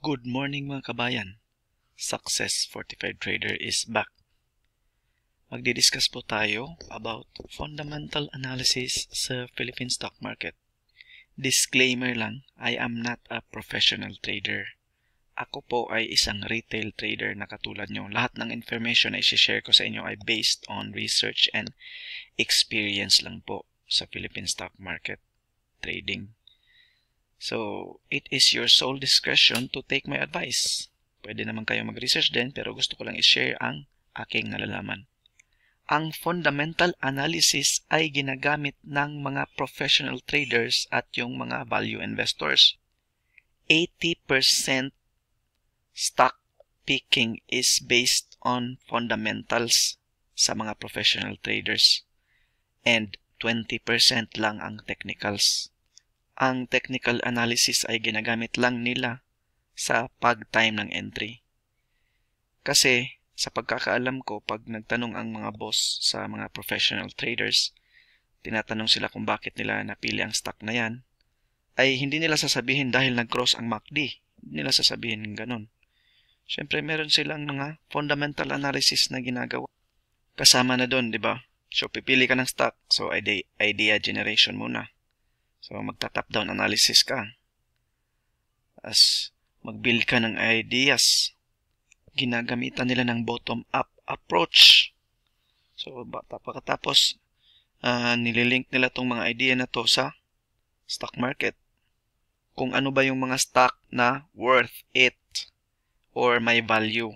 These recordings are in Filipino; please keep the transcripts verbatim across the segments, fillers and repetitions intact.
Good morning mga kabayan. Success forty-five Trader is back. Magdidiscuss po tayo about fundamental analysis sa Philippine stock market. Disclaimer lang, I am not a professional trader. Ako po ay isang retail trader na katulad nyo. Lahat ng information na i-share ko sa inyo ay based on research and experience lang po sa Philippine stock market trading. So, it is your sole discretion to take my advice. Pwede naman kayo mag-research din, pero gusto ko lang i-share ang aking nalalaman. Ang fundamental analysis ay ginagamit ng mga professional traders at yung mga value investors. eighty percent stock picking is based on fundamentals sa mga professional traders and twenty percent lang ang technicals. Ang technical analysis ay ginagamit lang nila sa pag-time ng entry. Kasi sa pagkakaalam ko, pag nagtanong ang mga boss sa mga professional traders, tinatanong sila kung bakit nila napili ang stock na yan, ay hindi nila sasabihin dahil nag-cross ang M A C D. Hindi nila sasabihin ganun. Siyempre, meron silang mga fundamental analysis na ginagawa. Kasama na doon, di ba? So, pipili ka ng stock. So, idea, idea generation muna. So, magta-top-down analysis ka. As mag-build ka ng ideas. Ginagamitan nila ng bottom-up approach. So, pagkatapos, uh, nililink nila tong mga idea na to sa stock market. Kung ano ba yung mga stock na worth it or may value.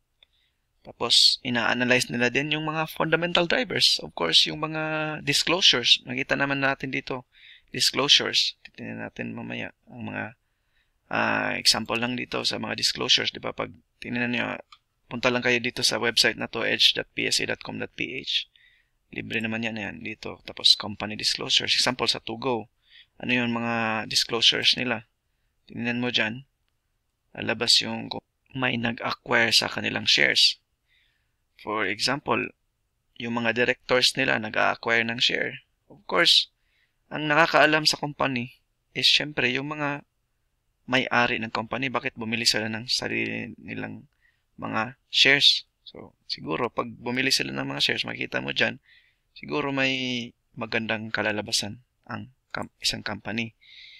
Tapos, ina-analyze nila din yung mga fundamental drivers. Of course, yung mga disclosures. Makita naman natin dito. Disclosures. Titingnan natin mamaya ang mga uh, example lang dito sa mga disclosures. Diba? Pag tingnan nyo, punta lang kayo dito sa website na to, edge dot p s a dot com dot p h. Libre naman yan, yan dito. Tapos company disclosures. Example sa to go. Ano yung mga disclosures nila? Tingnan mo dyan. Lalabas yung may nag-acquire sa kanilang shares. For example, yung mga directors nila nag-acquire ng share. Of course, ang nakakaalam sa company is syempre yung mga may-ari ng company. Bakit bumili sila ng sarili nilang mga shares? So, siguro pag bumili sila ng mga shares, makita mo dyan, siguro may magandang kalalabasan ang isang company.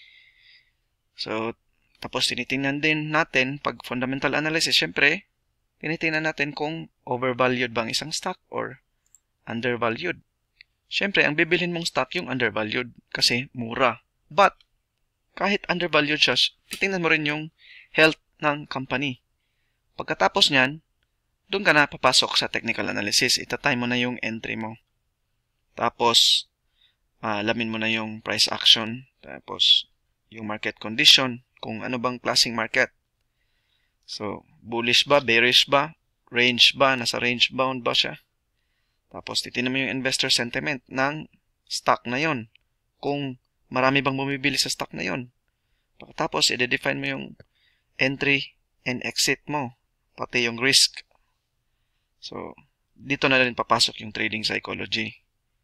So, tapos tinitingnan din natin, pag fundamental analysis, syempre, tinitingnan natin kung overvalued bang isang stock or undervalued. Siyempre, ang bibilhin mong stock yung undervalued kasi mura. But, kahit undervalued siya, titingnan mo rin yung health ng company. Pagkatapos niyan, doon ka na papasok sa technical analysis. Itatime mo na yung entry mo. Tapos, uh, alamin mo na yung price action. Tapos, yung market condition. Kung ano bang klaseng market. So, bullish ba, bearish ba, range ba, nasa range bound ba siya? Tapos, titignan mo yung investor sentiment ng stock na yon. Kung marami bang bumibili sa stock na yon. Tapos, i-define mo yung entry and exit mo. Pati yung risk. So, dito na rin papasok yung trading psychology.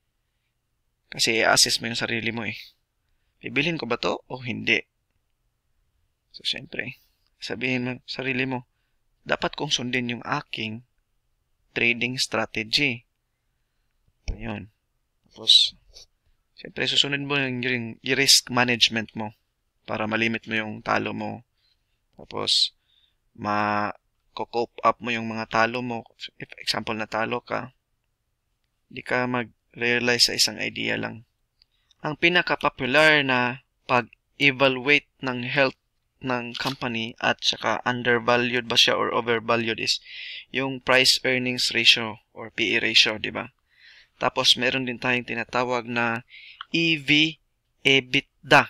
Kasi i-assess mo yung sarili mo eh. Bibilhin ko ba to o hindi? So, syempre, sabihin mo sarili mo, dapat kong sundin yung aking trading strategy. Ayun. Tapos, siyempre, susunod mo yung, yung risk management mo para malimit mo yung talo mo. Tapos, ma-cope up mo yung mga talo mo. If example na talo ka, hindi ka mag-realize sa isang idea lang. Ang pinaka-popular na pag-evaluate ng health ng company at saka undervalued ba siya or overvalued is yung price earnings ratio or P E ratio, di ba? Tapos, meron din tayong tinatawag na E V EBITDA.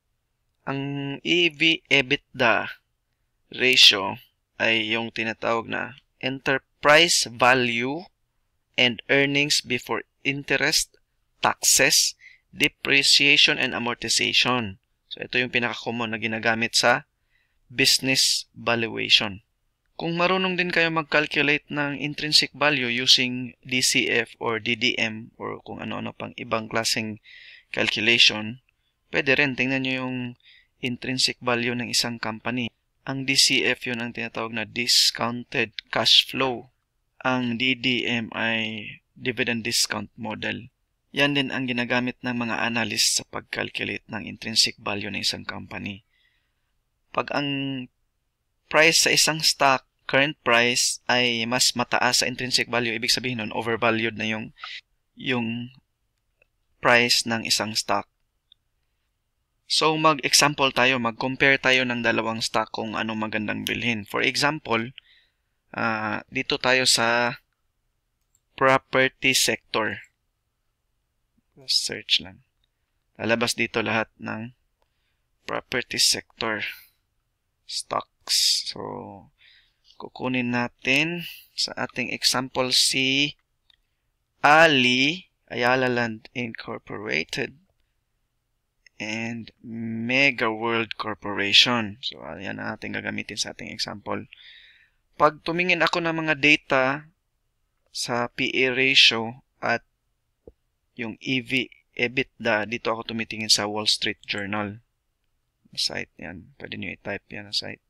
Ang E V EBITDA ratio ay yung tinatawag na enterprise value and earnings before interest, taxes, depreciation, and amortization. So, ito yung pinaka-common na ginagamit sa business valuation. Kung marunong din kayo mag-calculate ng intrinsic value using D C F or D D M or kung ano-ano pang ibang klaseng calculation, pwede rin tingnan nyo yung intrinsic value ng isang company. Ang D C F yun ang tinatawag na discounted cash flow. Ang D D M ay dividend discount model. Yan din ang ginagamit ng mga analyst sa pag-calculate ng intrinsic value ng isang company. Pag ang price sa isang stock, current price, ay mas mataas sa intrinsic value, ibig sabihin nun, overvalued na yung, yung price ng isang stock. So, mag-example tayo, mag-compare tayo ng dalawang stock kung ano magandang bilhin. For example, uh, dito tayo sa property sector. Search lang. Lalabas dito lahat ng property sector stocks. So, kukunin natin sa ating example si Ali, Ayala Land Incorporated, and Mega World Corporation. So, ayan ang ating gagamitin sa ating example. Pag tumingin ako ng mga data sa P E ratio at yung E V, EBITDA, dito ako tumitingin sa Wall Street Journal. Site yan. Pwede nyo i-type yan na site.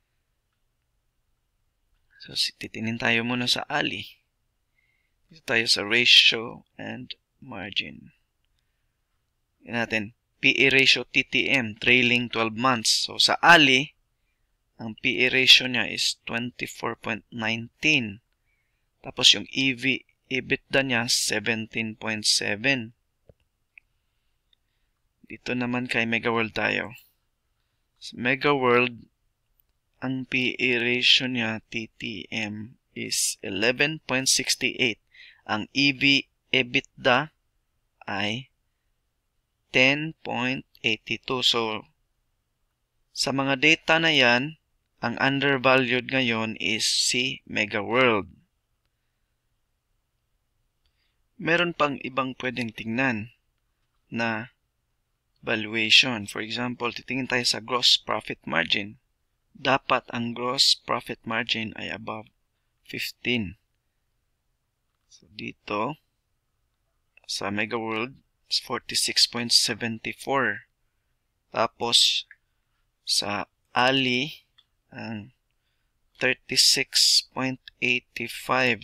So, titingin tayo muna sa Ali. Dito tayo sa ratio and margin. Yan natin. P E ratio T T M, trailing twelve months. So, sa Ali, ang P E ratio niya is twenty-four point one nine. Tapos, yung E V, EBITDA niya, seventeen point seven. Dito naman kay Mega World tayo. Sa Mega World, ang P E ratio niya, T T M, is eleven point six eight. Ang E V, EBITDA, ay ten point eight two. So, sa mga data na yan, ang undervalued ngayon is si Mega World. Meron pang ibang pwedeng tingnan na valuation. For example, titingin tayo sa gross profit margin. Dapat ang gross profit margin ay above fifteen. So, dito, sa Mega World, is forty-six point seven four. Tapos, sa Ali, ang thirty-six point eight five.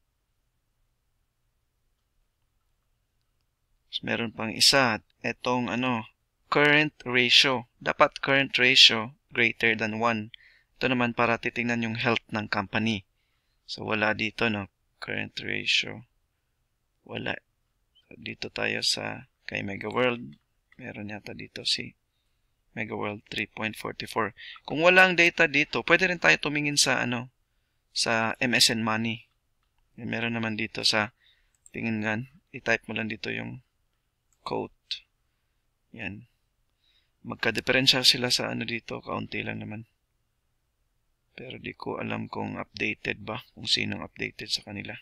So, meron pang isa. Itong ano, current ratio. Dapat current ratio greater than one. Ito naman para titingnan yung health ng company. So, wala dito, no? Current ratio. Wala. So, dito tayo sa kay Mega World. Meron yata dito si Mega World three point four four. Kung walang data dito, pwede rin tayo tumingin sa ano, sa M S N Money. Meron naman dito sa tingin gan. I-type mo lang dito yung code. Yan. Magka-diferensya sila sa ano dito, kaunti lang naman. Pero di ko alam kung updated ba, kung sinong updated sa kanila.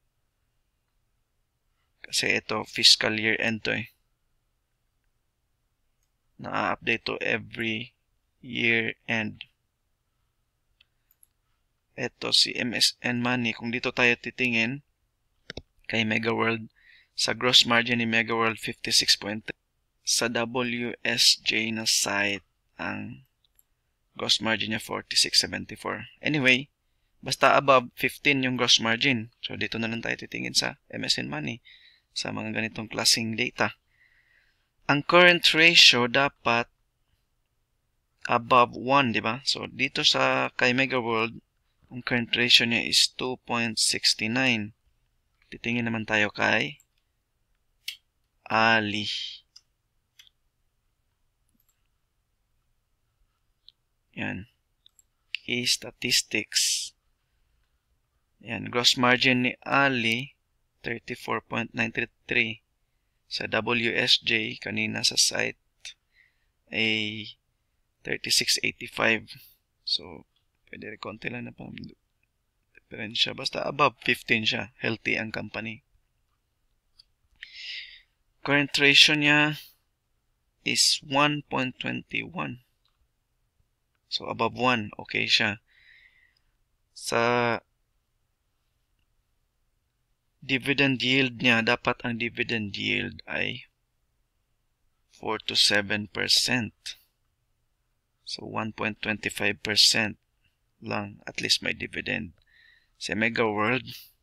Kasi ito, fiscal year end to eh. Na-update to every year end. Ito si M S N Money. Kung dito tayo titingin kay Mega World, sa gross margin ni Mega World fifty-six point three. Sa W S J na site, ang gross margin niya forty-six seventy-four. Anyway, basta above fifteen yung gross margin. So, dito na lang tayo titingin sa M S N Money sa mga ganitong klaseng data. Ang current ratio dapat above one, di ba? So, dito sa kay Mega World, ang current ratio niya is two point six nine. Titingin naman tayo kay Ali. Yan. Key statistics. Yan. Gross margin ni Ali, thirty-four point nine three. Sa W S J, kanina sa site, ay thirty-six eighty-five. So, pwede rin konti lang na pang diferensya. Basta above fifteen siya. Healthy ang company. Current ratio niya is one point two one. So, above one, okay siya. Sa dividend yield niya, dapat ang dividend yield ay four to seven percent. So one point two five percent lang at least may dividend. Sa Mega World,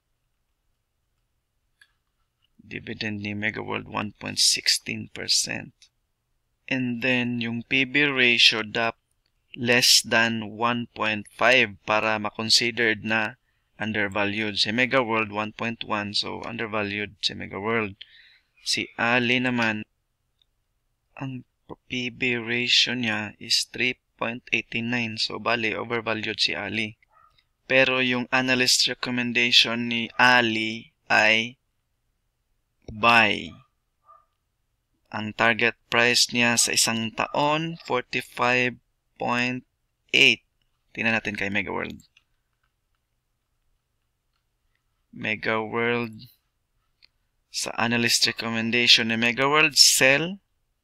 dividend ni Mega World one point one six percent. And then yung P B ratio dapat less than one point five para ma-considered na undervalued. Si Mega World one point one, so undervalued si Mega World. Si Ali naman, ang P B ratio niya is three point eight nine, so bali overvalued si Ali. Pero yung analyst recommendation ni Ali ay buy. Ang target price niya sa isang taon, forty-five point eight. Tingnan natin kay Mega World. Mega World, sa analyst recommendation ni Mega World, sell.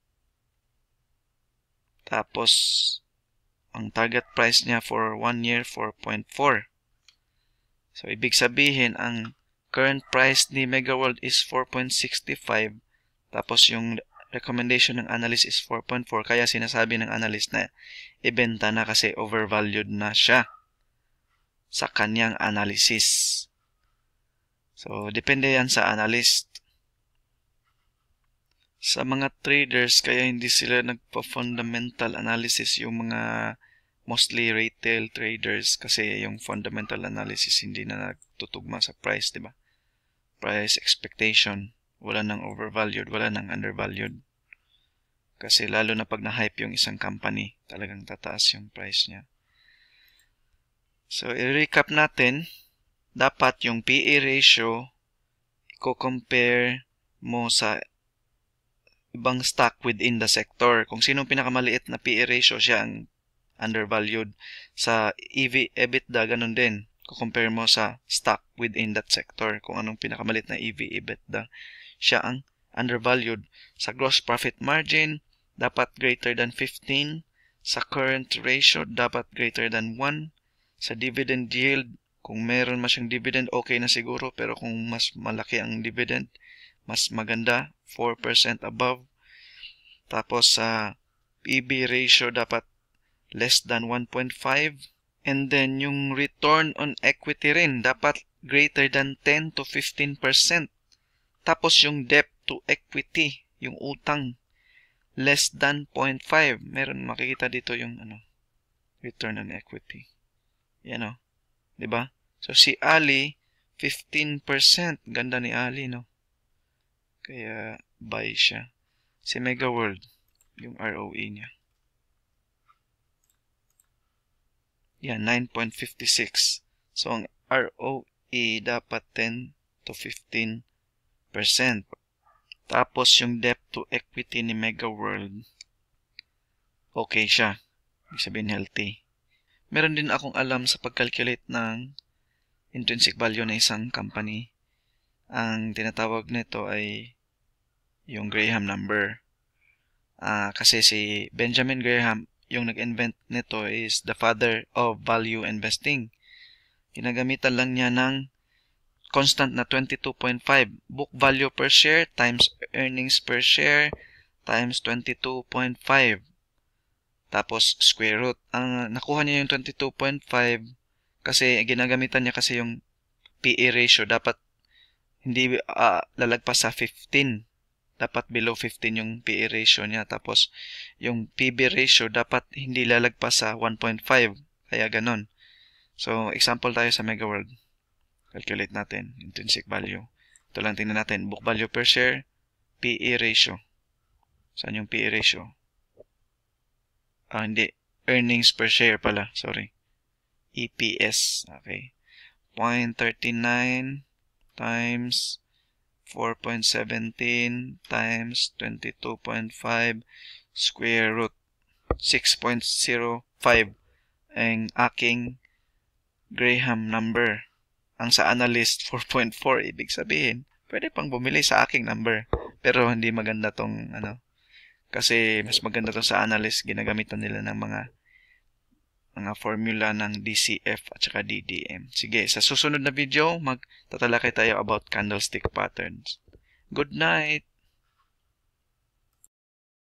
Tapos, ang target price niya for one year, four point four. So, ibig sabihin, ang current price ni Mega World is four point six five. Tapos, yung recommendation ng analyst is four point four. Kaya sinasabi ng analyst na ibenta na kasi overvalued na siya sa kanyang analysis. So, depende yan sa analyst. Sa mga traders, kaya hindi sila nagpa-fundamental analysis, yung mga mostly retail traders, kasi yung fundamental analysis hindi na nagtutugma sa price, di ba? Price expectation, wala nang overvalued, wala nang undervalued. Kasi lalo na pag na-hype yung isang company, talagang tataas yung price niya. So, i-recap natin, dapat yung P E ratio, i-compare mo sa ibang stock within the sector. Kung sinong pinakamaliit na P E ratio, siya ang undervalued. Sa E V, EBITDA, ganun din. Kung-compare mo sa stock within that sector. Kung anong pinakamalit na E V, EBITDA, siya ang undervalued. Sa gross profit margin, dapat greater than fifteen. Sa current ratio, dapat greater than one. Sa dividend yield, kung meron mas yung dividend, okay na siguro. Pero kung mas malaki ang dividend, mas maganda, four percent above. Tapos sa P B ratio, dapat less than one point five. And then yung return on equity rin, dapat greater than ten to fifteen percent. Tapos yung debt to equity, yung utang, less than zero point five. Meron makikita dito yung ano, return on equity. Yan o. Diba? So si Ali, fifteen percent. Ganda ni Ali, no? Kaya buy siya. Si Mega World, yung R O E niya. Yan, nine point five six. So ang R O E dapat ten to fifteen percent. Tapos yung debt to equity ni Mega World, okay siya. Ibig sabihin healthy. Meron din akong alam sa pag-calculate ng intrinsic value ng isang company. Ang tinatawag nito ay yung Graham number. Uh, kasi si Benjamin Graham, yung nag-invent nito, is the father of value investing. Ginagamitan lang niya ng constant na twenty-two point five. Book value per share times earnings per share times twenty-two point five. Tapos square root. Ang nakuha niya yung twenty-two point five kasi ginagamitan niya kasi yung P E ratio. Dapat hindi uh, lalagpas sa fifteen. Dapat below fifteen yung P E ratio niya. Tapos yung P B ratio dapat hindi lalagpas sa one point five. Kaya ganon. So example tayo sa Mega World. Calculate natin intrinsic value. Ito lang tingnan natin. Book value per share, P E ratio. Saan yung P E ratio? Ah, hindi. Earnings per share pala. Sorry. E P S. Okay. zero point three nine times four point one seven times twenty-two point five square root six point zero five ang aking Graham number. Ang sa analyst four point four, ibig sabihin pwede pang bumili sa aking number. Pero hindi maganda tong ano, kasi mas maganda to sa analyst, ginagamitan nila ng mga mga formula ng D C F at saka D D M. Sige, sa susunod na video magtatalakay tayo about candlestick patterns. Good night!